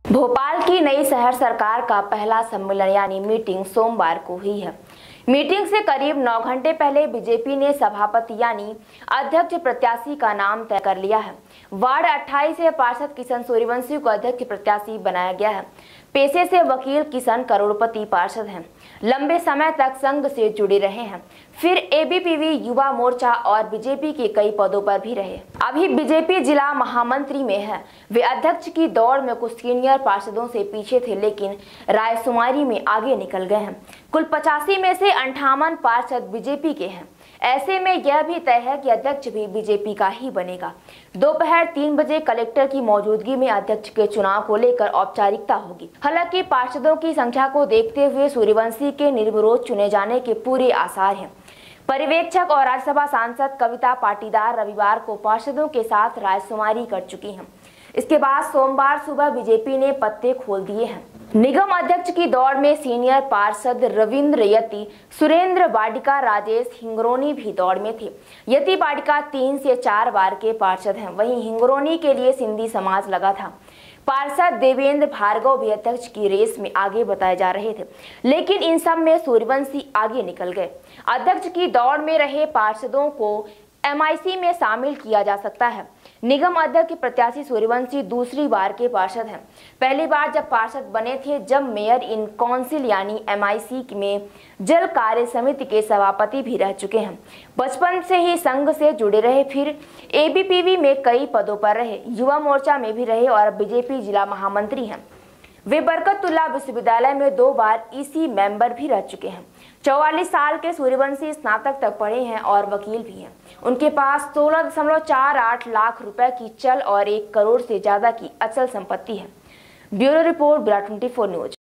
भोपाल की नई शहर सरकार का पहला सम्मेलन यानी मीटिंग सोमवार को हुई है। मीटिंग से करीब 9 घंटे पहले बीजेपी ने सभापति यानी अध्यक्ष प्रत्याशी का नाम तय कर लिया है। वार्ड 28 से पार्षद किशन सूर्यवंशी को अध्यक्ष प्रत्याशी बनाया गया है। पेशे से वकील किशन करोड़पति पार्षद हैं। लंबे समय तक संघ से जुड़े रहे हैं, फिर एबीपीवी, युवा मोर्चा और बीजेपी के कई पदों पर भी रहे। अभी बीजेपी जिला महामंत्री में है। वे अध्यक्ष की दौड़ में कुछ सीनियर पार्षदों से पीछे थे, लेकिन रायशुमारी में आगे निकल गए हैं। कुल 85 में से 58 पार्षद बीजेपी के हैं। ऐसे में यह भी तय है कि अध्यक्ष भी बीजेपी का ही बनेगा। दोपहर 3 बजे कलेक्टर की मौजूदगी में अध्यक्ष के चुनाव को लेकर औपचारिकता होगी। हालांकि पार्षदों की संख्या को देखते हुए सूर्यवंशी के निर्विरोध चुने जाने के पूरे आसार हैं। पर्यवेक्षक और राज्यसभा सांसद कविता पाटीदार रविवार को पार्षदों के साथ रायशुमारी कर चुकी हैं। इसके बाद सोमवार सुबह बीजेपी ने पत्ते खोल दिए हैं। निगम अध्यक्ष की दौड़ में सीनियर पार्षद रविंद्र यति, सुरेंद्र वाडिका, राजेश हिंगरोनी भी दौड़ में थे। यति वाडिका 3 से 4 बार के पार्षद हैं। वहीं हिंगरोनी के लिए सिंधी समाज लगा था। पार्षद देवेंद्र भार्गव भी अध्यक्ष की रेस में आगे बताए जा रहे थे, लेकिन इन सब में सूर्यवंशी आगे निकल गए। अध्यक्ष की दौड़ में रहे पार्षदों को एमआईसी में शामिल किया जा सकता है। निगम अध्यक्ष प्रत्याशी सूर्यवंशी दूसरी बार के पार्षद हैं। पहली बार जब पार्षद बने थे, जब मेयर इन काउंसिल यानी एमआईसी में जल कार्य समिति के सभापति भी रह चुके हैं। बचपन से ही संघ से जुड़े रहे, फिर एबीपीवी में कई पदों पर रहे, युवा मोर्चा में भी रहे और बीजेपी जिला महामंत्री हैं। वे बरकतुल्लाह विश्वविद्यालय में 2 बार ईसी मेंबर भी रह चुके हैं। 44 साल के सूर्यवंशी स्नातक तक पढ़े हैं और वकील भी हैं। उनके पास 16.48 लाख रुपए की चल और 1 करोड़ से ज्यादा की अचल संपत्ति है। Bureau report, BELA 24 news.